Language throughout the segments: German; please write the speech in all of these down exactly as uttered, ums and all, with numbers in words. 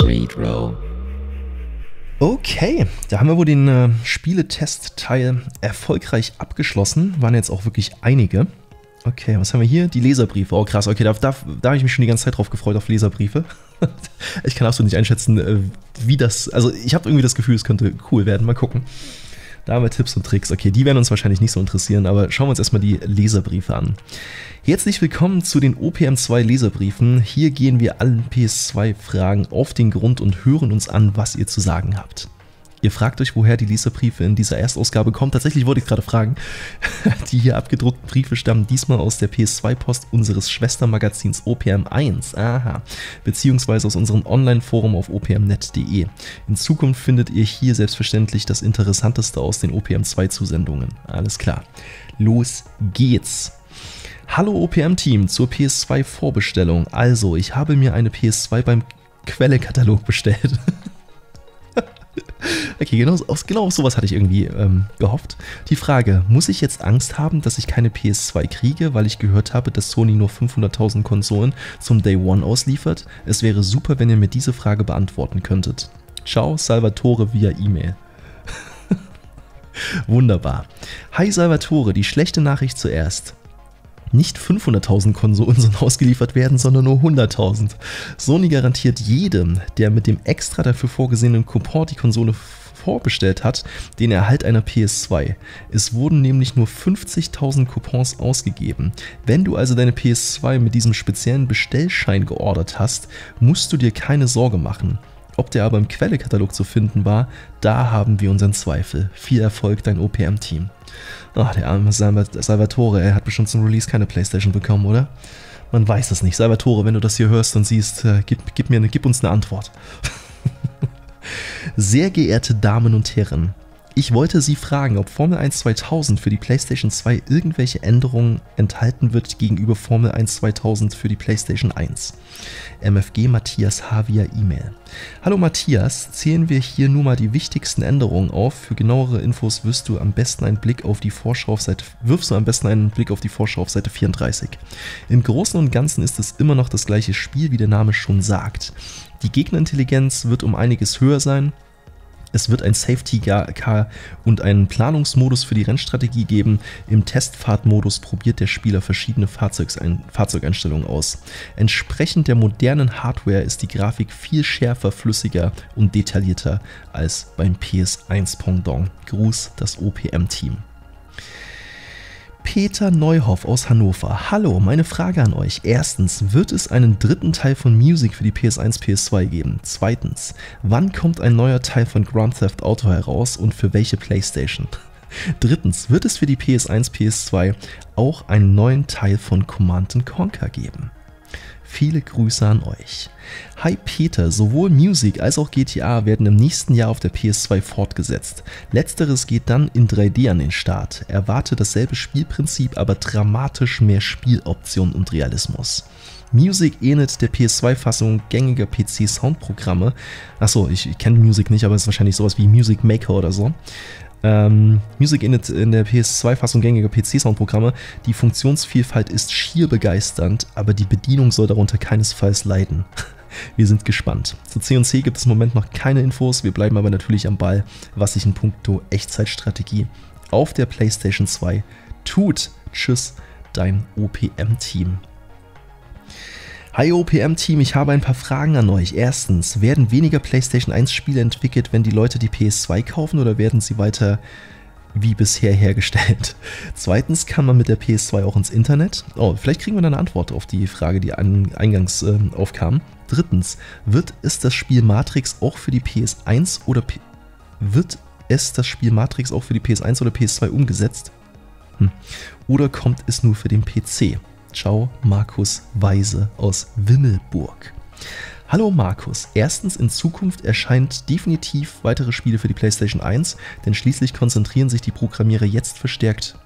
Sweet Row. Okay, da haben wir wohl den äh, Spieletest-Teil erfolgreich abgeschlossen. Waren jetzt auch wirklich einige. Okay, was haben wir hier? Die Leserbriefe. Oh krass, okay, da, da, da habe ich mich schon die ganze Zeit drauf gefreut, auf Leserbriefe. Ich kann absolut nicht einschätzen, äh, wie das... Also ich habe irgendwie das Gefühl, es könnte cool werden. Mal gucken. Da haben wir Tipps und Tricks. Okay, die werden uns wahrscheinlich nicht so interessieren, aber schauen wir uns erstmal die Leserbriefe an. Herzlich willkommen zu den O P M zwei Leserbriefen. Hier gehen wir allen P S zwei Fragen auf den Grund und hören uns an, was ihr zu sagen habt. Ihr fragt euch, woher die Leserbriefe in dieser Erstausgabe kommen. Tatsächlich wollte ich gerade fragen. Die hier abgedruckten Briefe stammen diesmal aus der P S zwei Post unseres Schwestermagazins O P M eins. Aha. Beziehungsweise aus unserem Online-Forum auf o p m punkt net punkt de. In Zukunft findet ihr hier selbstverständlich das Interessanteste aus den O P M zwei Zusendungen. Alles klar. Los geht's. Hallo O P M-Team zur P S zwei Vorbestellung. Also, ich habe mir eine P S zwei beim Quelle-Katalog bestellt. Okay, genau, aus, genau auf sowas hatte ich irgendwie ähm, gehofft. Die Frage, muss ich jetzt Angst haben, dass ich keine P S zwei kriege, weil ich gehört habe, dass Sony nur fünfhunderttausend Konsolen zum Day One ausliefert? Es wäre super, wenn ihr mir diese Frage beantworten könntet. Ciao, Salvatore via E-Mail. Wunderbar. Hi Salvatore, die schlechte Nachricht zuerst. Nicht fünfhunderttausend Konsolen sollen ausgeliefert werden, sondern nur hunderttausend. Sony garantiert jedem, der mit dem extra dafür vorgesehenen Coupon die Konsole vorbestellt hat, den Erhalt einer P S zwei. Es wurden nämlich nur fünfzigtausend Coupons ausgegeben. Wenn du also deine P S zwei mit diesem speziellen Bestellschein geordert hast, musst du dir keine Sorge machen. Ob der aber im Quellekatalog zu finden war, da haben wir unseren Zweifel. Viel Erfolg, dein O P M-Team. Ach, der arme Salvatore, er hat bestimmt zum Release keine PlayStation bekommen, oder? Man weiß es nicht. Salvatore, wenn du das hier hörst und siehst, äh, gib, gib, mir eine, gib uns eine Antwort. Sehr geehrte Damen und Herren, ich wollte Sie fragen, ob Formel eins zweitausend für die PlayStation zwei irgendwelche Änderungen enthalten wird gegenüber Formel eins zweitausend für die PlayStation eins. M F G Matthias H. via E-Mail. Hallo Matthias, zählen wir hier nur mal die wichtigsten Änderungen auf. Für genauere Infos wirst du am besten einen Blick auf die Vorschau auf Seite, wirfst du am besten einen Blick auf die Vorschau auf Seite vierunddreißig. Im Großen und Ganzen ist es immer noch das gleiche Spiel, wie der Name schon sagt. Die Gegnerintelligenz wird um einiges höher sein. Es wird ein Safety-Car und einen Planungsmodus für die Rennstrategie geben. Im Testfahrtmodus probiert der Spieler verschiedene Fahrzeugsein- Fahrzeugeinstellungen aus. Entsprechend der modernen Hardware ist die Grafik viel schärfer, flüssiger und detaillierter als beim P S eins Pendant. Gruß, das O P M-Team. Peter Neuhoff aus Hannover. Hallo, meine Frage an euch. Erstens, wird es einen dritten Teil von Music für die P S eins, P S zwei geben? Zweitens, wann kommt ein neuer Teil von Grand Theft Auto heraus und für welche PlayStation? Drittens, wird es für die P S eins, P S zwei auch einen neuen Teil von Command and Conquer geben? Viele Grüße an euch. Hi Peter, sowohl Music als auch G T A werden im nächsten Jahr auf der P S zwei fortgesetzt. Letzteres geht dann in drei D an den Start. Erwarte dasselbe Spielprinzip, aber dramatisch mehr Spieloptionen und Realismus. Music ähnelt der P S zwei Fassung gängiger P C-Soundprogramme. Achso, ich, ich kenne Music nicht, aber es ist wahrscheinlich sowas wie Music Maker oder so. Ähm, Music ähnelt in der P S zwei Fassung gängiger P C-Soundprogramme. Die Funktionsvielfalt ist schier begeisternd, aber die Bedienung soll darunter keinesfalls leiden. Wir sind gespannt. Zu C und C gibt es im Moment noch keine Infos, wir bleiben aber natürlich am Ball, was sich in puncto Echtzeitstrategie auf der PlayStation zwei tut. Tschüss, dein O P M-Team. Hi O P M-Team, ich habe ein paar Fragen an euch. Erstens, werden weniger PlayStation eins Spiele entwickelt, wenn die Leute die P S zwei kaufen, oder werden sie weiter wie bisher hergestellt? Zweitens, kann man mit der P S zwei auch ins Internet? Oh, vielleicht kriegen wir dann eine Antwort auf die Frage, die an, eingangs äh, aufkam. Drittens, wird es das Spiel Matrix auch für die P S eins oder P wird es das Spiel Matrix auch für die P S eins oder P S zwei umgesetzt? Hm. Oder kommt es nur für den P C? Ciao, Markus Weise aus Wimmelburg. Hallo Markus, erstens, in Zukunft erscheint definitiv weitere Spiele für die PlayStation eins, denn schließlich konzentrieren sich die Programmierer jetzt verstärkt...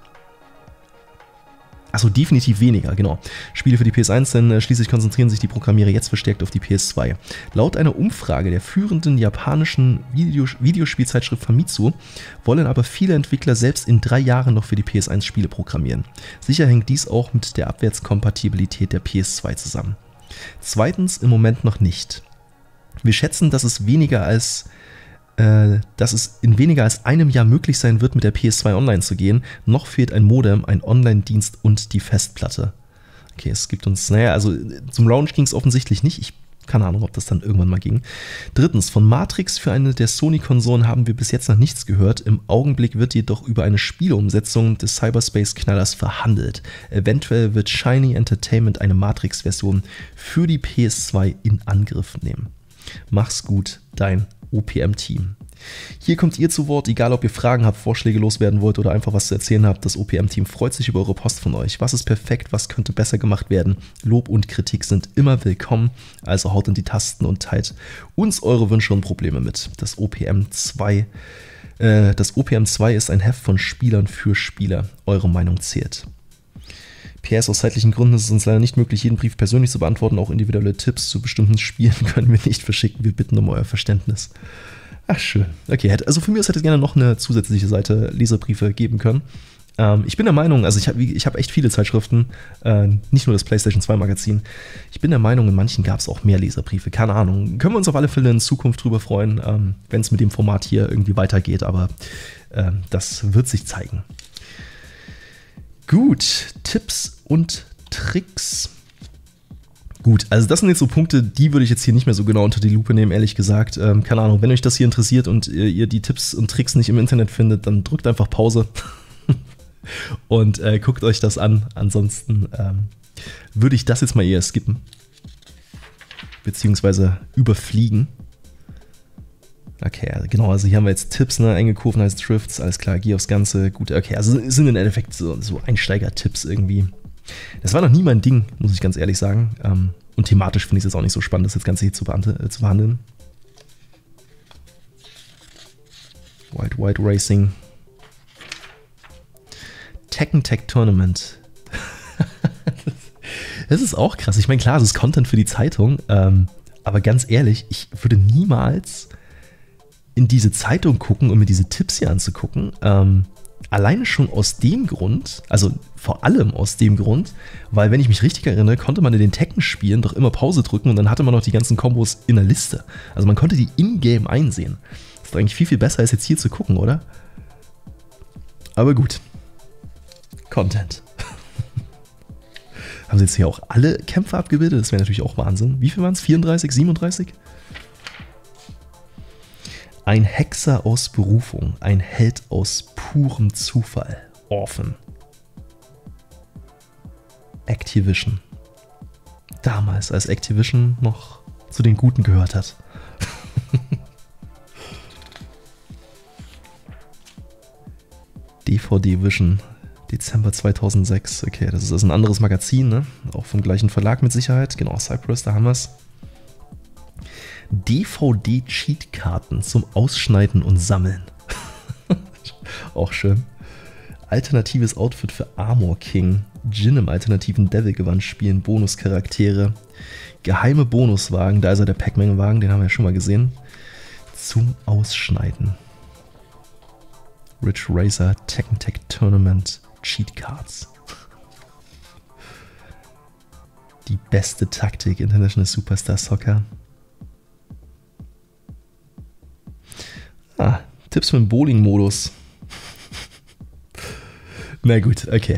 Achso, definitiv weniger, genau. Spiele für die P S eins, denn äh, schließlich konzentrieren sich die Programmierer jetzt verstärkt auf die P S zwei. Laut einer Umfrage der führenden japanischen Videos- Videospielzeitschrift Famitsu wollen aber viele Entwickler selbst in drei Jahren noch für die P S eins Spiele programmieren. Sicher hängt dies auch mit der Abwärtskompatibilität der P S zwei zusammen. Zweitens, im Moment noch nicht. Wir schätzen, dass es weniger als äh, dass es in weniger als einem Jahr möglich sein wird, mit der P S zwei online zu gehen. Noch fehlt ein Modem, ein Online-Dienst und die Festplatte. Okay, es gibt uns, naja, also zum Launch ging es offensichtlich nicht. Ich keine Ahnung, ob das dann irgendwann mal ging. Drittens, von Matrix für eine der Sony-Konsolen haben wir bis jetzt noch nichts gehört. Im Augenblick wird jedoch über eine Spieleumsetzung des Cyberspace-Knallers verhandelt. Eventuell wird Shiny Entertainment eine Matrix-Version für die P S zwei in Angriff nehmen. Mach's gut, dein O P M-Team. Hier kommt ihr zu Wort, egal ob ihr Fragen habt, Vorschläge loswerden wollt oder einfach was zu erzählen habt. Das O P M-Team freut sich über eure Post von euch. Was ist perfekt, was könnte besser gemacht werden? Lob und Kritik sind immer willkommen, also haut in die Tasten und teilt uns eure Wünsche und Probleme mit. Das O P M zwei, äh, das O P M zwei ist ein Heft von Spielern für Spieler. Eure Meinung zählt. P S, aus zeitlichen Gründen ist es uns leider nicht möglich, jeden Brief persönlich zu beantworten. Auch individuelle Tipps zu bestimmten Spielen können wir nicht verschicken. Wir bitten um euer Verständnis. Ach, schön. Okay, also für mich hätte es gerne noch eine zusätzliche Seite Leserbriefe geben können. Ähm, ich bin der Meinung, also ich habe ich hab echt viele Zeitschriften, äh, nicht nur das PlayStation zwei Magazin. Ich bin der Meinung, in manchen gab es auch mehr Leserbriefe. Keine Ahnung. Können wir uns auf alle Fälle in Zukunft drüber freuen, ähm, wenn es mit dem Format hier irgendwie weitergeht. Aber äh, das wird sich zeigen. Gut, Tipps und Tricks. Gut, also das sind jetzt so Punkte, die würde ich jetzt hier nicht mehr so genau unter die Lupe nehmen, ehrlich gesagt. Ähm, keine Ahnung, wenn euch das hier interessiert und ihr, ihr die Tipps und Tricks nicht im Internet findet, dann drückt einfach Pause und äh, guckt euch das an. Ansonsten ähm, würde ich das jetzt mal eher skippen, beziehungsweise überfliegen. Okay, genau, also hier haben wir jetzt Tipps, ne, enge Kurven heißt Drifts, alles klar, geh aufs Ganze, gut, okay, also sind im Endeffekt so, so Einsteiger-Tipps irgendwie. Das war noch nie mein Ding, muss ich ganz ehrlich sagen. Ähm, und thematisch finde ich es jetzt auch nicht so spannend, das Ganze hier zu, äh, zu behandeln. White White Racing. Tekken Tech Tournament. Das ist auch krass. Ich meine, klar, das ist Content für die Zeitung. Ähm, aber ganz ehrlich, ich würde niemals in diese Zeitung gucken, um mir diese Tipps hier anzugucken. Ähm, Alleine schon aus dem Grund, also vor allem aus dem Grund, weil, wenn ich mich richtig erinnere, konnte man in den Tekken-Spielen doch immer Pause drücken und dann hatte man noch die ganzen Kombos in der Liste. Also man konnte die in-game einsehen. Das ist eigentlich viel, viel besser, als jetzt hier zu gucken, oder? Aber gut. Content. Haben sie jetzt hier auch alle Kämpfe abgebildet? Das wäre natürlich auch Wahnsinn. Wie viel waren es? vierunddreißig, siebenunddreißig? Ein Hexer aus Berufung, ein Held aus purem Zufall. Orphan. Activision. Damals, als Activision noch zu den Guten gehört hat. D V D Vision. Dezember zweitausendsechs. Okay, das ist also ein anderes Magazin, ne? Auch vom gleichen Verlag mit Sicherheit. Genau, Cypress, da haben wir es. D V D-Cheatkarten zum Ausschneiden und Sammeln. Auch schön. Alternatives Outfit für Armor King. Jin im alternativen Devil-Gewand spielen Bonuscharaktere. Geheime Bonuswagen, da ist ja der Pac-Man-Wagen, den haben wir ja schon mal gesehen. Zum Ausschneiden. Ridge Racer Tekken Tech Tournament Cheatcards. Die beste Taktik International Superstar Soccer. Ah, Tipps für den Bowling-Modus. Na gut, okay.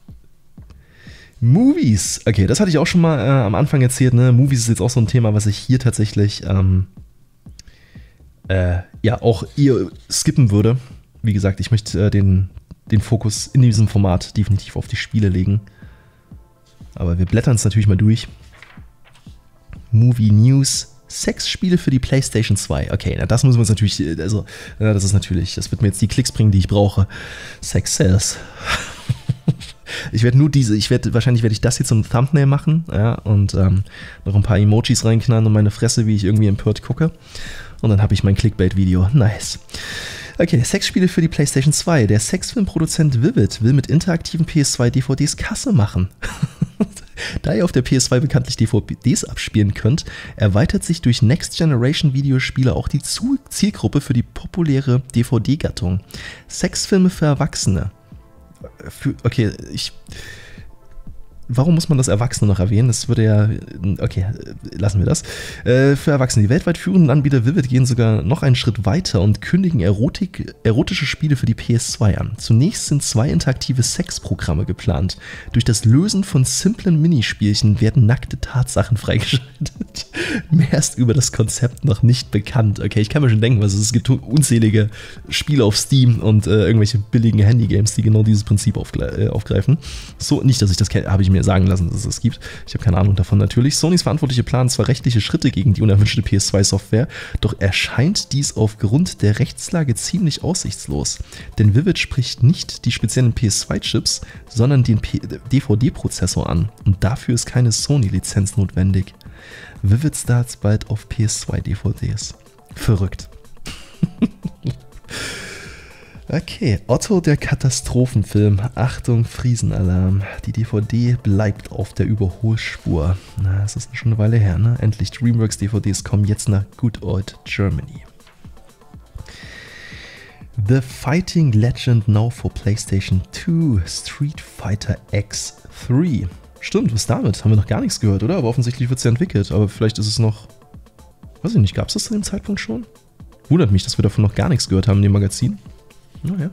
Movies. Okay, das hatte ich auch schon mal äh, am Anfang erzählt. Ne? Movies ist jetzt auch so ein Thema, was ich hier tatsächlich ähm, äh, ja auch eher skippen würde. Wie gesagt, ich möchte äh, den, den Fokus in diesem Format definitiv auf die Spiele legen. Aber wir blättern es natürlich mal durch. Movie News. Sexspiele für die PlayStation zwei. Okay, na das müssen wir uns natürlich, also, ja, das ist natürlich, das wird mir jetzt die Klicks bringen, die ich brauche. Sex Sales. Ich werde nur diese, ich werde, wahrscheinlich werde ich das jetzt zum Thumbnail machen, ja, und ähm, noch ein paar Emojis reinknallen und meine Fresse, wie ich irgendwie empört gucke. Und dann habe ich mein Clickbait-Video. Nice. Okay, Sexspiele für die PlayStation zwei. Der Sexfilmproduzent Vivid will mit interaktiven P S zwei D V Ds Kasse machen. Da ihr auf der P S zwei bekanntlich D V Ds abspielen könnt, erweitert sich durch Next Generation Videospiele auch die Zielgruppe für die populäre D V D-Gattung. Sexfilme für Erwachsene. Für, okay, ich... warum muss man das Erwachsene noch erwähnen? Das würde ja, okay, lassen wir das. Äh, für Erwachsene. Die weltweit führenden Anbieter Vivid gehen sogar noch einen Schritt weiter und kündigen Erotik, erotische Spiele für die P S zwei an. Zunächst sind zwei interaktive Sexprogramme geplant. Durch das Lösen von simplen Minispielchen werden nackte Tatsachen freigeschaltet. Mehr ist über das Konzept noch nicht bekannt. Okay, ich kann mir schon denken, was es ist. Es gibt unzählige Spiele auf Steam und äh, irgendwelche billigen Handygames, die genau dieses Prinzip aufgre- äh, aufgreifen. So, nicht, dass ich das kenne, habe ich mir sagen lassen, dass es das gibt. Ich habe keine Ahnung davon natürlich. Sonys Verantwortliche planen zwar rechtliche Schritte gegen die unerwünschte P S zwei Software, doch erscheint dies aufgrund der Rechtslage ziemlich aussichtslos. Denn Vivid spricht nicht die speziellen P S zwei Chips, sondern den D V D-Prozessor an. Und dafür ist keine Sony-Lizenz notwendig. Vivid starts bald auf P S zwei D V Ds. Verrückt. Okay, Otto der Katastrophenfilm. Achtung, Friesenalarm. Die D V D bleibt auf der Überholspur. Na, das ist schon eine Weile her, ne? Endlich, DreamWorks D V Ds kommen jetzt nach Good Old Germany. The Fighting Legend now for PlayStation two, Street Fighter X drei. Stimmt, was damit? Haben wir noch gar nichts gehört, oder? Aber offensichtlich wird es ja entwickelt. Aber vielleicht ist es noch... Weiß ich nicht, gab es das zu dem Zeitpunkt schon? Wundert mich, dass wir davon noch gar nichts gehört haben in dem Magazin. Naja.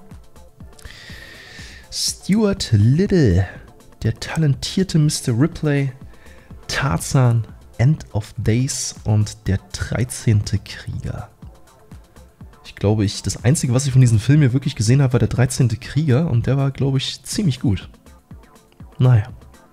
Stuart Little, der talentierte Mister Ripley, Tarzan, End of Days und der dreizehnte Krieger. Ich glaube, ich, das Einzige, was ich von diesem Film hier wirklich gesehen habe, war der dreizehnte Krieger und der war, glaube ich, ziemlich gut. Naja.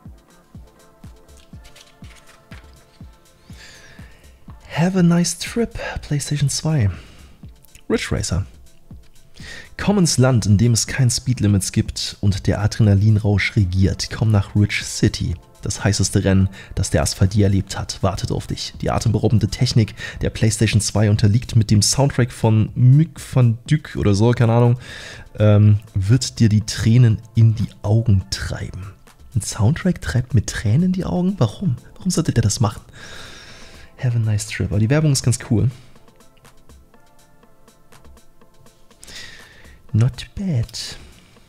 Have a nice trip, PlayStation zwei. Ridge Racer. Komm ins Land, in dem es kein Speedlimits gibt und der Adrenalinrausch regiert. Komm nach Ridge City. Das heißeste Rennen, das der Asphalt je erlebt hat, wartet auf dich. Die atemberaubende Technik der PlayStation zwei unterliegt mit dem Soundtrack von Mick van Dyk oder so, keine Ahnung, ähm, wird dir die Tränen in die Augen treiben. Ein Soundtrack treibt mit Tränen in die Augen? Warum? Warum sollte der das machen? Have a nice trip. Aber die Werbung ist ganz cool. Not bad.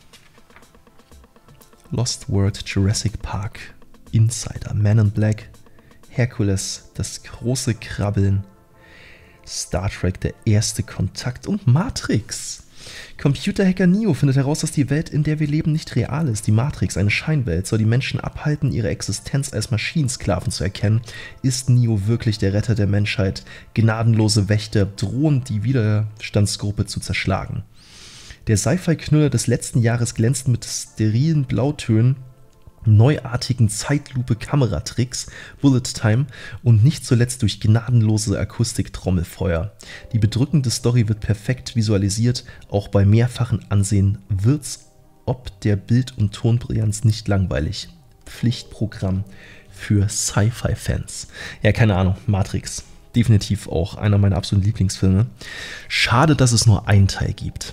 Lost World, Jurassic Park, Insider, Man in Black, Hercules, das große Krabbeln, Star Trek, der erste Kontakt und Matrix. Computerhacker Neo findet heraus, dass die Welt, in der wir leben, nicht real ist. Die Matrix, eine Scheinwelt, soll die Menschen abhalten, ihre Existenz als Maschinensklaven zu erkennen. Ist Neo wirklich der Retter der Menschheit? Gnadenlose Wächter drohen, die Widerstandsgruppe zu zerschlagen. Der Sci-Fi-Knüller des letzten Jahres glänzt mit sterilen Blautönen, neuartigen Zeitlupe-Kameratricks, Bullet Time und nicht zuletzt durch gnadenlose Akustik-Trommelfeuer. Die bedrückende Story wird perfekt visualisiert, auch bei mehrfachen Ansehen wird's ob der Bild- und Tonbrillanz nicht langweilig. Pflichtprogramm für Sci-Fi-Fans. Ja, keine Ahnung, Matrix. Definitiv auch einer meiner absoluten Lieblingsfilme. Schade, dass es nur einen Teil gibt.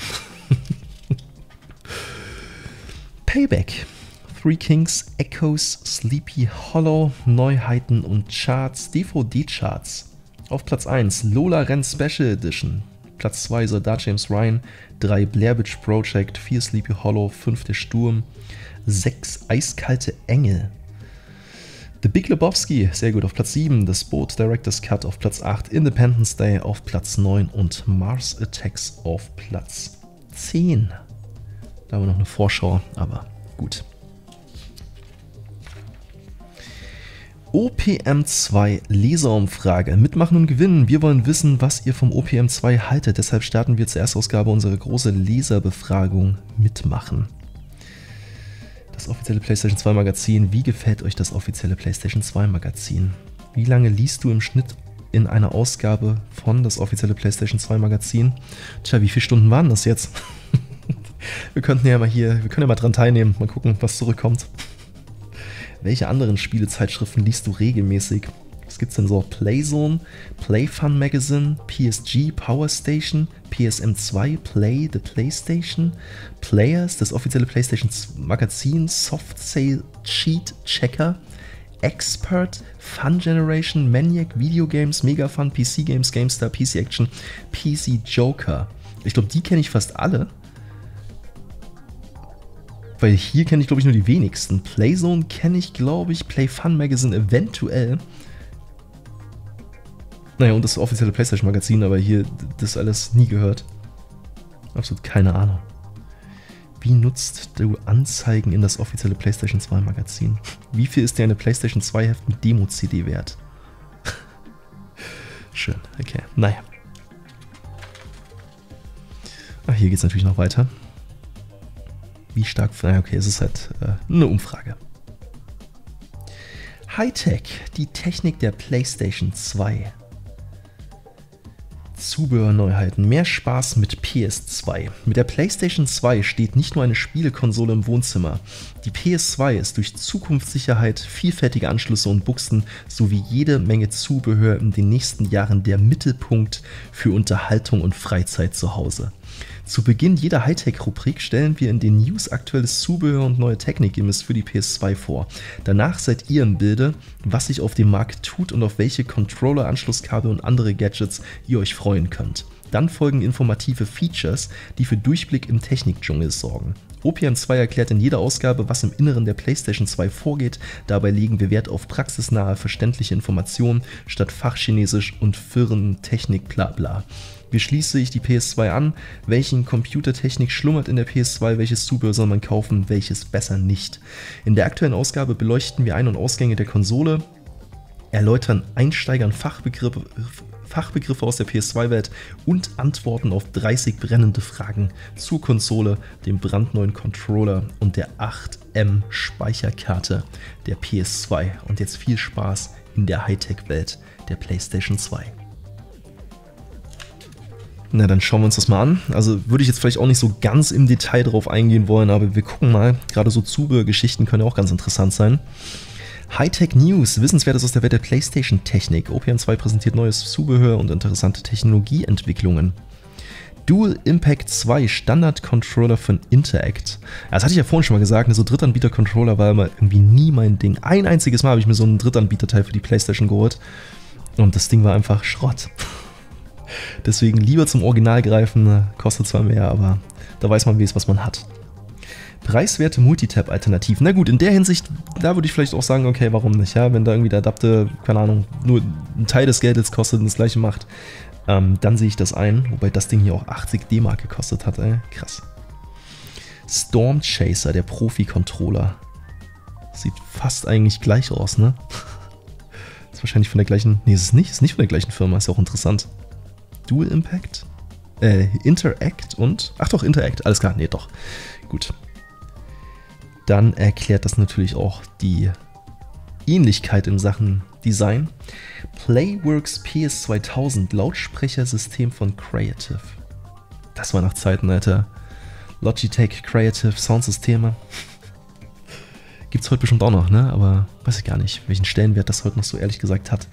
Payback. Three Kings, Echoes, Sleepy Hollow, Neuheiten und Charts, D V D-Charts. Auf Platz eins Lola Renn Special Edition. Platz zwei Soldat James Ryan. drei Blair Witch Project. vier Sleepy Hollow. fünf Der Sturm. sechs Eiskalte Engel. The Big Lebowski, sehr gut, auf Platz sieben. Das Boat Director's Cut auf Platz acht. Independence Day auf Platz neun und Mars Attacks auf Platz zehn. Da haben wir noch eine Vorschau, aber gut. O P M zwei Leserumfrage. Mitmachen und gewinnen. Wir wollen wissen, was ihr vom O P M zwei haltet. Deshalb starten wir zur Erstausgabe unsere große Leserbefragung Mitmachen. Das offizielle PlayStation zwei Magazin. Wie gefällt euch das offizielle PlayStation zwei Magazin? Wie lange liest du im Schnitt in einer Ausgabe von das offizielle PlayStation zwei Magazin? Tja, wie viele Stunden waren das jetzt? Wir könnten ja mal hier, wir können ja mal dran teilnehmen. Mal gucken, was zurückkommt. Welche anderen Spielezeitschriften liest du regelmäßig? Was gibt's denn so? Playzone, Playfun Magazine, P S G, Power Station, P S M zwei, Play, The PlayStation, Players, das offizielle PlayStation Magazin, Soft Sale Cheat Checker, Expert, Fun Generation, Maniac, Video Games, Mega Fun, P C Games, GameStar, P C Action, P C Joker. Ich glaube, die kenne ich fast alle. Weil hier kenne ich, glaube ich, nur die wenigsten. Playzone kenne ich, glaube ich. Play Fun Magazine eventuell. Naja, und das offizielle PlayStation-Magazin, aber hier das alles nie gehört. Absolut keine Ahnung. Wie nutzt du Anzeigen in das offizielle PlayStation zwei Magazin? Wie viel ist dir eine PlayStation zwei Heft mit Demo-C D wert? Schön, okay. Naja. Ach, hier geht es natürlich noch weiter. Wie stark... Naja, okay, es ist halt äh, eine Umfrage. Hightech, die Technik der PlayStation zwei. Zubehörneuheiten, mehr Spaß mit P S zwei. Mit der PlayStation zwei steht nicht nur eine Spielekonsole im Wohnzimmer. Die P S zwei ist durch Zukunftssicherheit, vielfältige Anschlüsse und Buchsen sowie jede Menge Zubehör in den nächsten Jahren der Mittelpunkt für Unterhaltung und Freizeit zu Hause. Zu Beginn jeder Hightech-Rubrik stellen wir in den News aktuelles Zubehör und neue Technik-Gimmicks für die P S zwei vor. Danach seid ihr im Bilde, was sich auf dem Markt tut und auf welche Controller, Anschlusskabel und andere Gadgets ihr euch freuen könnt. Dann folgen informative Features, die für Durchblick im Technikdschungel sorgen. O P N zwei erklärt in jeder Ausgabe, was im Inneren der PlayStation zwei vorgeht. Dabei legen wir Wert auf praxisnahe, verständliche Informationen statt Fachchinesisch und Firmentechnik bla bla. Wie schließe ich die P S zwei an? Welchen Computertechnik schlummert in der P S zwei? Welches Zubehör soll man kaufen? Welches besser nicht? In der aktuellen Ausgabe beleuchten wir Ein- und Ausgänge der Konsole, erläutern Einsteigern Fachbegriffe, Fachbegriffe aus der P S zwei Welt und antworten auf dreißig brennende Fragen zur Konsole, dem brandneuen Controller und der acht M Speicherkarte der P S zwei. Und jetzt viel Spaß in der Hightech-Welt der PlayStation zwei. Na, dann schauen wir uns das mal an. Also würde ich jetzt vielleicht auch nicht so ganz im Detail drauf eingehen wollen, aber wir gucken mal. Gerade so Zubehörgeschichten können ja auch ganz interessant sein. Hightech News, Wissenswertes aus der Welt der PlayStation-Technik. O P N zwei präsentiert neues Zubehör und interessante Technologieentwicklungen. Dual Impact zwei Standard-Controller von Interact. Das hatte ich ja vorhin schon mal gesagt, so Drittanbieter-Controller war immer irgendwie nie mein Ding. Ein einziges Mal habe ich mir so einen Drittanbieter-Teil für die PlayStation geholt und das Ding war einfach Schrott. Deswegen lieber zum Original greifen, kostet zwar mehr, aber da weiß man, wie es was man hat. Preiswerte Multitap-Alternativen. Na gut, in der Hinsicht, da würde ich vielleicht auch sagen, okay, warum nicht, ja? Wenn da irgendwie der Adapter, keine Ahnung, nur einen Teil des Geldes kostet und das gleiche macht, ähm, dann sehe ich das ein, wobei das Ding hier auch achtzig D-Mark gekostet hat, ey. Krass. Storm Chaser, der Profi-Controller. Sieht fast eigentlich gleich aus, ne? Ist wahrscheinlich von der gleichen, nee, ist es nicht, ist nicht von der gleichen Firma, ist ja auch interessant. Dual Impact? Äh, Interact und... Ach doch, Interact, alles klar, nee, doch. Gut. Dann erklärt das natürlich auch die Ähnlichkeit in Sachen Design. Playworks P S zweitausend, Lautsprechersystem von Creative. Das war nach Zeiten, Alter. Logitech, Creative, Soundsysteme. Gibt's heute bestimmt auch noch, ne? Aber weiß ich gar nicht, welchen Stellenwert das heute noch so ehrlich gesagt hat.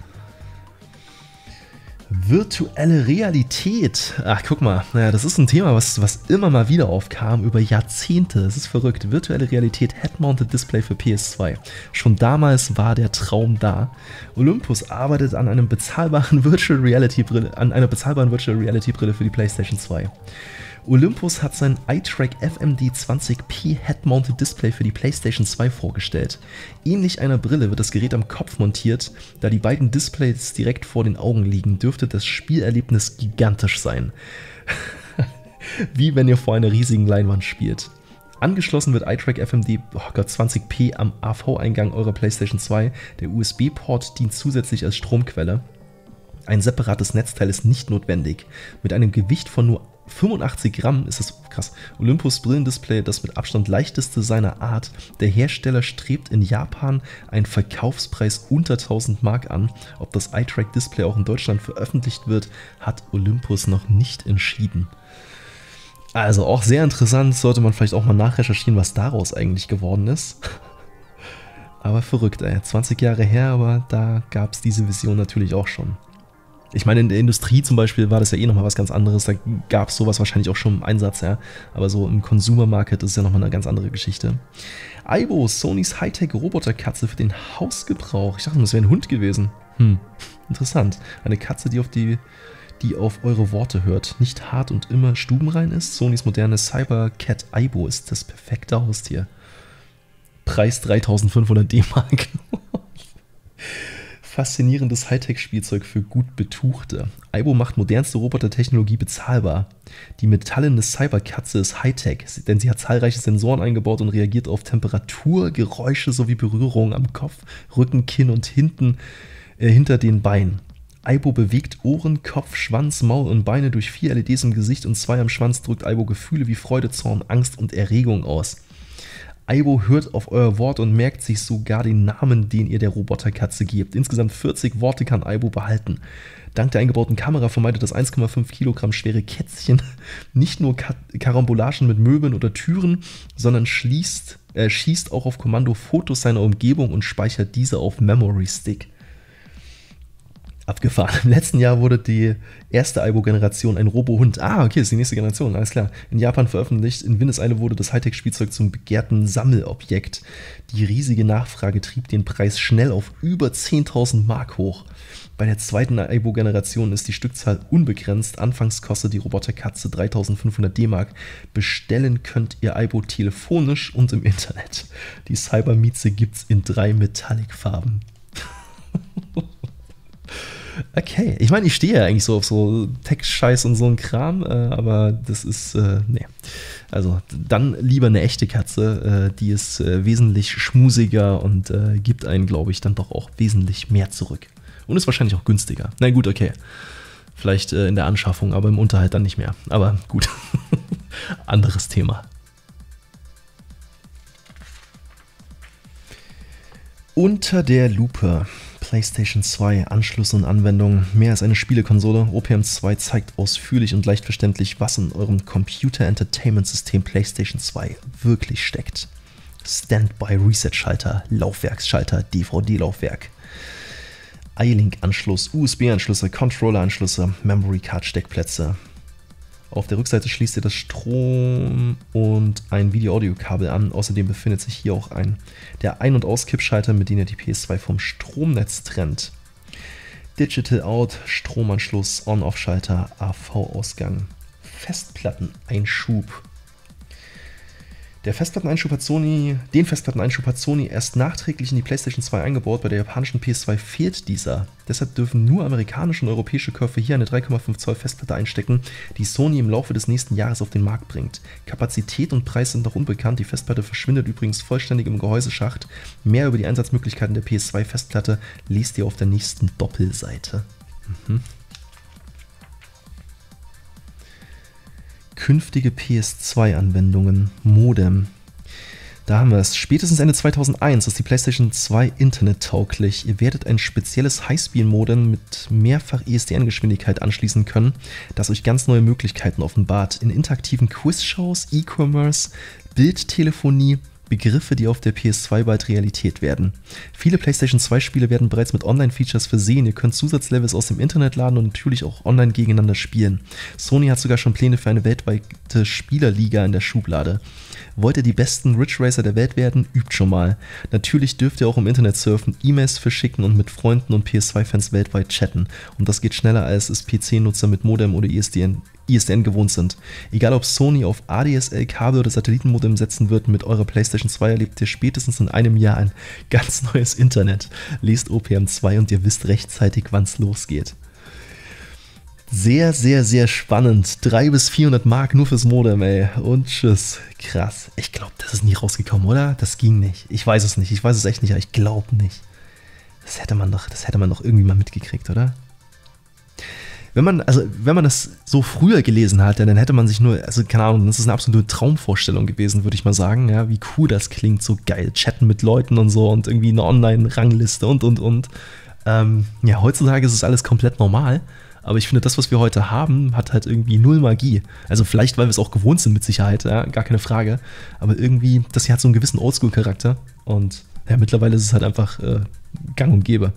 Virtuelle Realität. Ach, guck mal, naja, das ist ein Thema, was, was immer mal wieder aufkam, über Jahrzehnte. Das ist verrückt. Virtuelle Realität, Head-Mounted Display für P S zwei. Schon damals war der Traum da. Olympus arbeitet an einem bezahlbaren Virtual Reality Brille, an einer bezahlbaren Virtual Reality Brille für die PlayStation zwei. Olympus hat sein iTrack F M D zwanzig P Head-Mounted Display für die PlayStation zwei vorgestellt. Ähnlich einer Brille wird das Gerät am Kopf montiert. Da die beiden Displays direkt vor den Augen liegen, dürfte das Spielerlebnis gigantisch sein. Wie wenn ihr vor einer riesigen Leinwand spielt. Angeschlossen wird iTrack F M D oh Gott, zwanzig P am A V-Eingang eurer PlayStation zwei. Der U S B-Port dient zusätzlich als Stromquelle. Ein separates Netzteil ist nicht notwendig. Mit einem Gewicht von nur fünfundachtzig Gramm ist das krass. Olympus Brillendisplay, das mit Abstand leichteste seiner Art. Der Hersteller strebt in Japan einen Verkaufspreis unter tausend Mark an. Ob das iTrack Display auch in Deutschland veröffentlicht wird, hat Olympus noch nicht entschieden. Also auch sehr interessant, sollte man vielleicht auch mal nachrecherchieren, was daraus eigentlich geworden ist. Aber verrückt, ey. zwanzig Jahre her, aber da gab es diese Vision natürlich auch schon. Ich meine, in der Industrie zum Beispiel war das ja eh nochmal was ganz anderes. Da gab es sowas wahrscheinlich auch schon im Einsatz, ja. Aber so im Consumer Market ist es ja nochmal eine ganz andere Geschichte. Aibo, Sonys Hightech-Roboterkatze für den Hausgebrauch. Ich dachte, das wäre ein Hund gewesen. Hm, interessant. Eine Katze, die auf, die, die auf eure Worte hört. Nicht hart und immer stubenrein ist. Sonys moderne Cybercat Aibo ist das perfekte Haustier. Preis dreitausendfünfhundert D-Mark. Faszinierendes Hightech-Spielzeug für gut Betuchte. Aibo macht modernste Robotertechnologie bezahlbar. Die metallene Cyberkatze ist Hightech, denn sie hat zahlreiche Sensoren eingebaut und reagiert auf Temperatur, Geräusche sowie Berührungen am Kopf, Rücken, Kinn und hinten, äh, hinter den Beinen. Aibo bewegt Ohren, Kopf, Schwanz, Maul und Beine durch vier L E Ds im Gesicht und zwei am Schwanz drückt Aibo Gefühle wie Freude, Zorn, Angst und Erregung aus. Aibo hört auf euer Wort und merkt sich sogar den Namen, den ihr der Roboterkatze gebt. Insgesamt vierzig Worte kann Aibo behalten. Dank der eingebauten Kamera vermeidet das eins Komma fünf Kilogramm schwere Kätzchen nicht nur Karambolagen mit Möbeln oder Türen, sondern schließt, äh, schießt auch auf Kommando Fotos seiner Umgebung und speichert diese auf Memory Stick. Abgefahren. Im letzten Jahr wurde die erste Aibo-Generation ein Robohund. Ah, okay, das ist die nächste Generation, alles klar. In Japan veröffentlicht. In Windeseile wurde das Hightech-Spielzeug zum begehrten Sammelobjekt. Die riesige Nachfrage trieb den Preis schnell auf über zehntausend Mark hoch. Bei der zweiten Aibo-Generation ist die Stückzahl unbegrenzt. Anfangs kostet die Roboterkatze dreitausendfünfhundert D-Mark. Bestellen könnt ihr Aibo telefonisch und im Internet. Die Cybermieze gibt's in drei Metallic-Farben. Okay, ich meine, ich stehe ja eigentlich so auf so Tech-Scheiß und so ein Kram, äh, aber das ist, äh, nee. Also dann lieber eine echte Katze, äh, die ist äh, wesentlich schmusiger und äh, gibt einen, glaube ich, dann doch auch wesentlich mehr zurück. Und ist wahrscheinlich auch günstiger. Na gut, okay. Vielleicht äh, in der Anschaffung, aber im Unterhalt dann nicht mehr. Aber gut, anderes Thema. Unter der Lupe. PlayStation zwei, Anschluss und Anwendung, mehr als eine Spielekonsole. O P M zwei zeigt ausführlich und leicht verständlich, was in eurem Computer-Entertainment-System PlayStation zwei wirklich steckt. Standby-Reset-Schalter, Laufwerksschalter, D V D-Laufwerk, iLink-Anschluss, U S B-Anschlüsse, Controller-Anschlüsse, Memory-Card-Steckplätze. Auf der Rückseite schließt ihr das Strom- und ein Video-Audio-Kabel an. Außerdem befindet sich hier auch ein, der Ein- und Auskippschalter, mit dem ihr die P S zwei vom Stromnetz trennt. Digital Out, Stromanschluss, On-Off-Schalter, A V-Ausgang, Festplatteneinschub. Der Festplatteneinschub hat Sony, den Festplatteneinschub hat Sony erst nachträglich in die PlayStation zwei eingebaut. Bei der japanischen P S zwei fehlt dieser. Deshalb dürfen nur amerikanische und europäische Käufer hier eine drei Komma fünf Zoll Festplatte einstecken, die Sony im Laufe des nächsten Jahres auf den Markt bringt. Kapazität und Preis sind noch unbekannt. Die Festplatte verschwindet übrigens vollständig im Gehäuseschacht. Mehr über die Einsatzmöglichkeiten der P S zwei Festplatte lest ihr auf der nächsten Doppelseite. Mhm. Künftige P S zwei Anwendungen, Modem. Da haben wir es. Spätestens Ende zweitausendeins ist die PlayStation zwei internettauglich. Ihr werdet ein spezielles Highspeed-Modem mit mehrfach I S D N-Geschwindigkeit anschließen können, das euch ganz neue Möglichkeiten offenbart. In interaktiven Quizshows, E-Commerce, Bildtelefonie, Begriffe, die auf der P S zwei bald Realität werden. Viele PlayStation zwei Spiele werden bereits mit Online-Features versehen. Ihr könnt Zusatzlevels aus dem Internet laden und natürlich auch online gegeneinander spielen. Sony hat sogar schon Pläne für eine weltweite Spielerliga in der Schublade. Wollt ihr die besten Ridge Racer der Welt werden? Übt schon mal. Natürlich dürft ihr auch im Internet surfen, E-Mails verschicken und mit Freunden und P S zwei Fans weltweit chatten. Und das geht schneller, als es P C-Nutzer mit Modem oder I S D N I S D N gewohnt sind. Egal ob Sony auf A D S L-Kabel oder Satellitenmodem setzen wird, mit eurer PlayStation zwei erlebt ihr spätestens in einem Jahr ein ganz neues Internet. Lest O P M zwei und ihr wisst rechtzeitig, wann es losgeht. Sehr, sehr, sehr spannend. dreihundert bis vierhundert Mark nur fürs Modem, ey. Und tschüss. Krass. Ich glaube, das ist nie rausgekommen, oder? Das ging nicht. Ich weiß es nicht. Ich weiß es echt nicht, aber ich glaube nicht. Das hätte man doch, das hätte man doch irgendwie mal mitgekriegt, oder? Wenn man, also, wenn man das so früher gelesen hatte, dann hätte man sich nur, also keine Ahnung, das ist eine absolute Traumvorstellung gewesen, würde ich mal sagen, ja, wie cool das klingt, so geil, chatten mit Leuten und so und irgendwie eine Online-Rangliste und, und, und. Ähm, ja, heutzutage ist es alles komplett normal, aber ich finde, das, was wir heute haben, hat halt irgendwie null Magie. Also vielleicht, weil wir es auch gewohnt sind mit Sicherheit, ja, gar keine Frage, aber irgendwie, das hier hat so einen gewissen Oldschool-Charakter und ja, mittlerweile ist es halt einfach äh, gang und gäbe.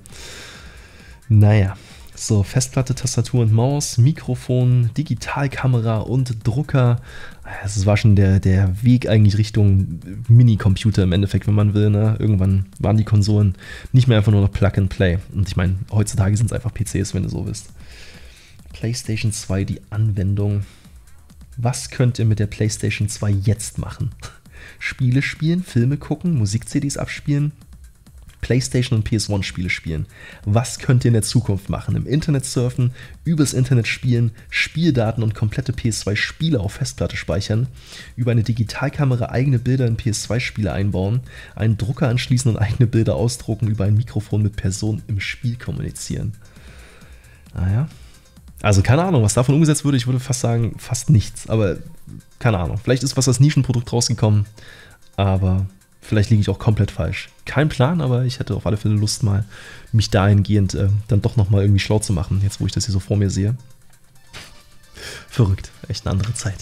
Naja. So, Festplatte, Tastatur und Maus, Mikrofon, Digitalkamera und Drucker. Es war schon der, der Weg eigentlich Richtung Minicomputer im Endeffekt, wenn man will. Ne? Irgendwann waren die Konsolen nicht mehr einfach nur noch Plug and Play. Und ich meine, heutzutage sind es einfach P Cs, wenn du so willst. PlayStation zwei, die Anwendung. Was könnt ihr mit der PlayStation zwei jetzt machen? Spiele spielen, Filme gucken, Musik-C Ds abspielen, PlayStation und P S eins Spiele spielen. Was könnt ihr in der Zukunft machen? Im Internet surfen, übers Internet spielen, Spieldaten und komplette P S zwei Spiele auf Festplatte speichern, über eine Digitalkamera eigene Bilder in P S zwei Spiele einbauen, einen Drucker anschließen und eigene Bilder ausdrucken, über ein Mikrofon mit Personen im Spiel kommunizieren. Naja. Also keine Ahnung, was davon umgesetzt würde. Ich würde fast sagen, fast nichts. Aber keine Ahnung. Vielleicht ist was als Nischenprodukt rausgekommen. Aber vielleicht liege ich auch komplett falsch. Kein Plan, aber ich hätte auf alle Fälle Lust, mal mich dahingehend äh, dann doch nochmal irgendwie schlau zu machen, jetzt wo ich das hier so vor mir sehe. Verrückt, echt eine andere Zeit.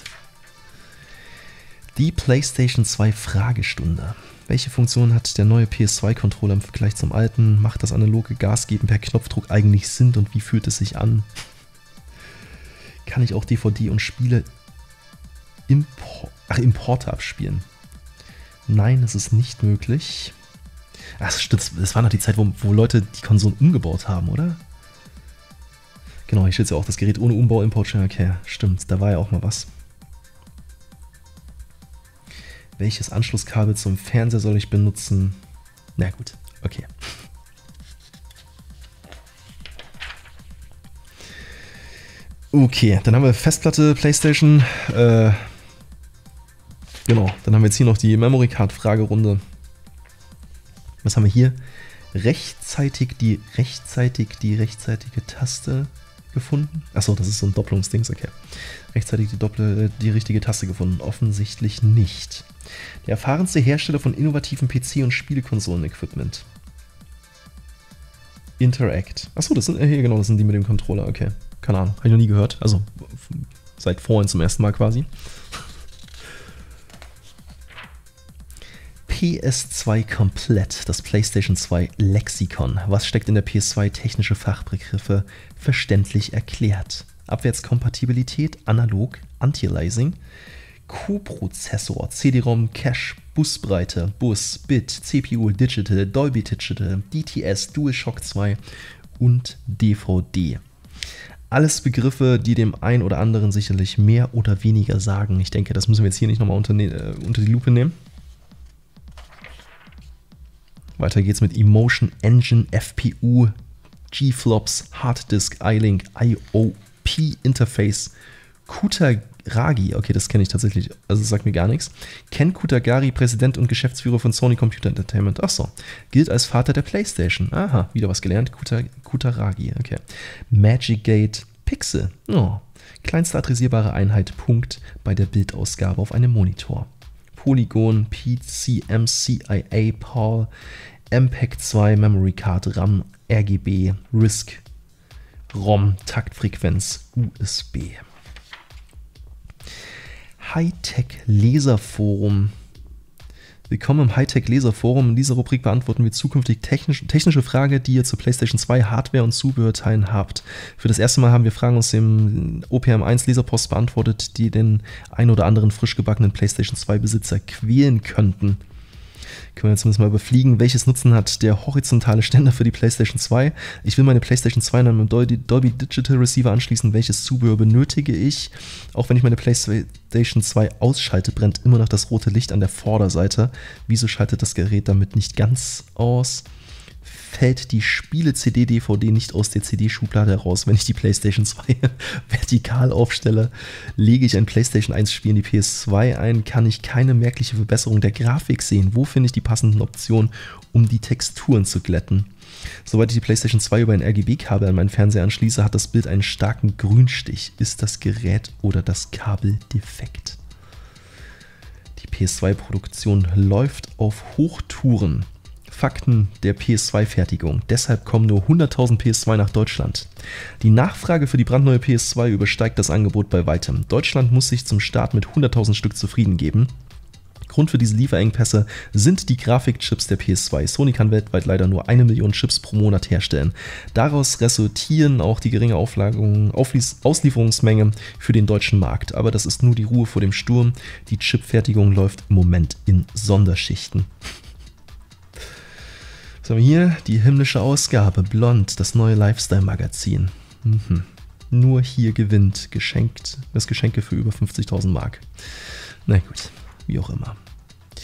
Die PlayStation zwei Fragestunde. Welche Funktion hat der neue P S zwei Controller im Vergleich zum alten? Macht das analoge Gasgeben per Knopfdruck eigentlich Sinn und wie fühlt es sich an? Kann ich auch D V D und Spiele Impor- Ach, Importe abspielen? Nein, das ist nicht möglich. Ach, stimmt, das war noch die Zeit, wo, wo Leute die Konsolen umgebaut haben, oder? Genau, hier steht ja auch, das Gerät ohne Umbau, Import, okay, stimmt, da war ja auch mal was. Welches Anschlusskabel zum Fernseher soll ich benutzen? Na gut, okay. Okay, dann haben wir Festplatte, PlayStation. Äh, genau, dann haben wir jetzt hier noch die Memory Card Fragerunde. Was haben wir hier? Rechtzeitig die rechtzeitig die rechtzeitige Taste gefunden. Achso, das ist so ein Doppelungsdings, okay. Rechtzeitig die, Doppel die richtige Taste gefunden. Offensichtlich nicht. Der erfahrenste Hersteller von innovativen P C- und Spielekonsolen-Equipment. Interact. Achso, das sind hier genau, das sind die mit dem Controller, okay. Keine Ahnung, habe ich noch nie gehört. Also seit vorhin zum ersten Mal quasi. P S zwei komplett, das PlayStation zwei Lexikon. Was steckt in der P S zwei? Technische Fachbegriffe, verständlich erklärt. Abwärtskompatibilität, analog, Anti-Aliasing, Co-Prozessor, C D-ROM, Cache, Busbreite, Bus, Bit, C P U, Digital, Dolby Digital, D T S, DualShock zwei und D V D. Alles Begriffe, die dem einen oder anderen sicherlich mehr oder weniger sagen. Ich denke, das müssen wir jetzt hier nicht nochmal unter, äh, unter die Lupe nehmen. Weiter geht's mit Emotion Engine, F P U, G-Flops, Harddisk, iLink, I O P Interface, Kutaragi, okay, das kenne ich tatsächlich, also das sagt mir gar nichts. Ken Kutagari, Präsident und Geschäftsführer von Sony Computer Entertainment, achso, gilt als Vater der PlayStation. Aha, wieder was gelernt, Kuta, Kutaragi, okay. Magic Gate, Pixel, oh, kleinste adressierbare Einheit, Punkt bei der Bildausgabe auf einem Monitor. Polygon, P C M C I A, P A L, M P E G zwei, Memory Card, RAM, R G B, RISC, ROM, Taktfrequenz, U S B. Hightech Laserforum. Willkommen im Hightech Laserforum. In dieser Rubrik beantworten wir zukünftig technisch, technische Fragen, die ihr zur PlayStation zwei Hardware und Zubehörteilen habt. Für das erste Mal haben wir Fragen aus dem O P M eins Leserpost beantwortet, die den ein oder anderen frisch gebackenen PlayStation zwei Besitzer quälen könnten. Können wir zumindest mal überfliegen. Welches Nutzen hat der horizontale Ständer für die PlayStation zwei? Ich will meine PlayStation zwei an einem Dolby Digital Receiver anschließen. Welches Zubehör benötige ich? Auch wenn ich meine PlayStation zwei ausschalte, brennt immer noch das rote Licht an der Vorderseite. Wieso schaltet das Gerät damit nicht ganz aus? Fällt die Spiele-C D-D V D nicht aus der C D-Schublade heraus, wenn ich die PlayStation zwei vertikal aufstelle? Lege ich ein PlayStation eins Spiel in die P S zwei ein, kann ich keine merkliche Verbesserung der Grafik sehen. Wo finde ich die passenden Optionen, um die Texturen zu glätten? Soweit ich die PlayStation zwei über ein R G B-Kabel an meinen Fernseher anschließe, hat das Bild einen starken Grünstich. Ist das Gerät oder das Kabel defekt? Die P S zwei Produktion läuft auf Hochtouren. Fakten der P S zwei Fertigung. Deshalb kommen nur hunderttausend P S zwei nach Deutschland. Die Nachfrage für die brandneue P S zwei übersteigt das Angebot bei weitem. Deutschland muss sich zum Start mit hunderttausend Stück zufrieden geben. Grund für diese Lieferengpässe sind die Grafikchips der P S zwei. Sony kann weltweit leider nur eine Million Chips pro Monat herstellen. Daraus resultieren auch die geringe Auflagerung, Auslieferungsmenge für den deutschen Markt. Aber das ist nur die Ruhe vor dem Sturm. Die Chipfertigung läuft im Moment in Sonderschichten. Was haben wir hier? Die himmlische Ausgabe, Blond, das neue Lifestyle-Magazin. Mhm. Nur hier gewinnt, geschenkt, das Geschenke für über fünfzigtausend Mark. Na gut, wie auch immer.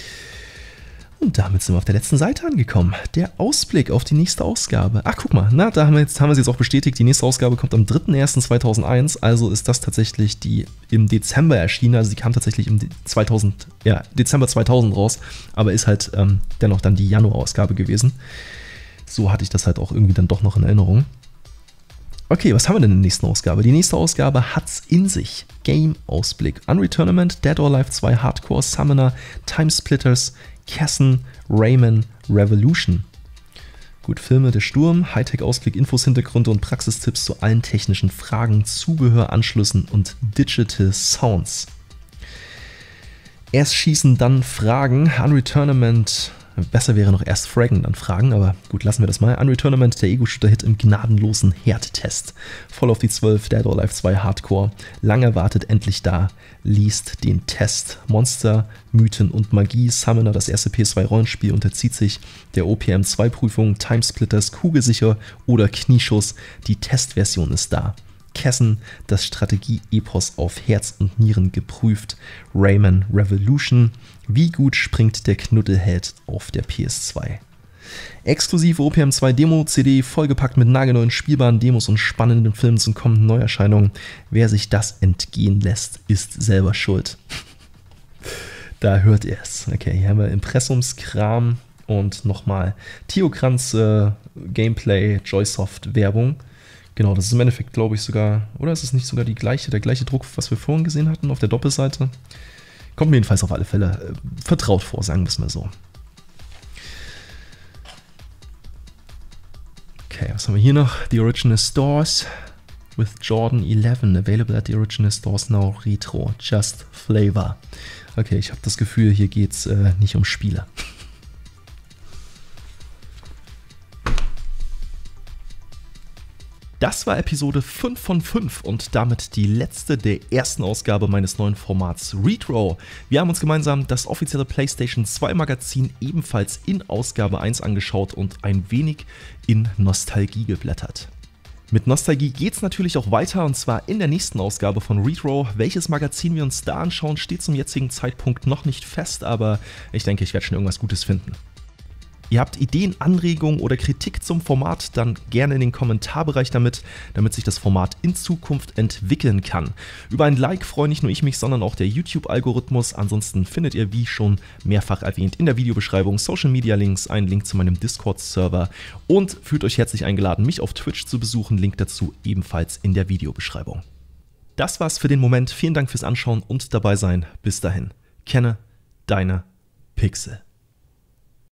Und damit sind wir auf der letzten Seite angekommen. Der Ausblick auf die nächste Ausgabe. Ach, guck mal, na, da haben wir jetzt, haben wir es jetzt auch bestätigt. Die nächste Ausgabe kommt am dritten ersten zweitausendeins. Also ist das tatsächlich die im Dezember erschienen. Also die kam tatsächlich im zweitausend, ja, Dezember zweitausend raus. Aber ist halt ähm, dennoch dann die Januar-Ausgabe gewesen. So hatte ich das halt auch irgendwie dann doch noch in Erinnerung. Okay, was haben wir denn in der nächsten Ausgabe? Die nächste Ausgabe hat's in sich. Game-Ausblick. Unreal Tournament, Dead or Alive zwei Hardcore, Summoner, Timesplitters, Kessen, Rayman, Revolution. Gut, Filme, der Sturm, Hightech-Ausblick, Infos, Hintergründe und Praxistipps zu allen technischen Fragen, Zubehör, Anschlüssen und Digital Sounds. Erst schießen, dann Fragen. Unreal Tournament, besser wäre noch erst Fragen, dann Fragen, aber gut, lassen wir das mal. Unreal Tournament, der Ego-Shooter-Hit im gnadenlosen Herd-Test. Voll auf die zwölf, Dead or Alive zwei Hardcore. Lang erwartet, endlich da. Liest den Test. Monster, Mythen und Magie. Summoner, das erste P S zwei Rollenspiel, unterzieht sich der O P M zwei Prüfung. Timesplitters, kugelsicher oder Knieschuss. Die Testversion ist da. Kessen, das Strategie-Epos auf Herz und Nieren geprüft. Rayman Revolution, wie gut springt der Knuddelheld auf der P S zwei. Exklusive O P M zwei Demo-C D, vollgepackt mit nagelneuen spielbaren Demos und spannenden Filmen zu kommenden Neuerscheinungen. Wer sich das entgehen lässt, ist selber schuld. Da hört ihr es. Okay, hier haben wir Impressumskram und nochmal Theokranz äh, Gameplay, Joysoft-Werbung. Genau, das ist im Endeffekt, glaube ich, sogar, oder ist es nicht sogar die gleiche, der gleiche Druck, was wir vorhin gesehen hatten auf der Doppelseite? Kommt mir jedenfalls auf alle Fälle äh, vertraut vor, sagen wir es mal so. Okay, was haben wir hier noch? The Original Stores with Jordan elf, available at the Original Stores now, Retro, just flavor. Okay, ich habe das Gefühl, hier geht es äh, nicht um Spiele. Das war Episode fünf von fünf und damit die letzte der ersten Ausgabe meines neuen Formats Retro. Wir haben uns gemeinsam das offizielle PlayStation zwei Magazin ebenfalls in Ausgabe eins angeschaut und ein wenig in Nostalgie geblättert. Mit Nostalgie geht's natürlich auch weiter und zwar in der nächsten Ausgabe von Retro. Welches Magazin wir uns da anschauen, steht zum jetzigen Zeitpunkt noch nicht fest, aber ich denke, ich werde schon irgendwas Gutes finden. Ihr habt Ideen, Anregungen oder Kritik zum Format, dann gerne in den Kommentarbereich damit, damit sich das Format in Zukunft entwickeln kann. Über ein Like freue nicht nur ich mich, sondern auch der YouTube-Algorithmus. Ansonsten findet ihr, wie schon mehrfach erwähnt, in der Videobeschreibung Social-Media-Links, einen Link zu meinem Discord-Server und fühlt euch herzlich eingeladen, mich auf Twitch zu besuchen. Link dazu ebenfalls in der Videobeschreibung. Das war's für den Moment. Vielen Dank fürs Anschauen und dabei sein. Bis dahin. Kenne deine Pixel.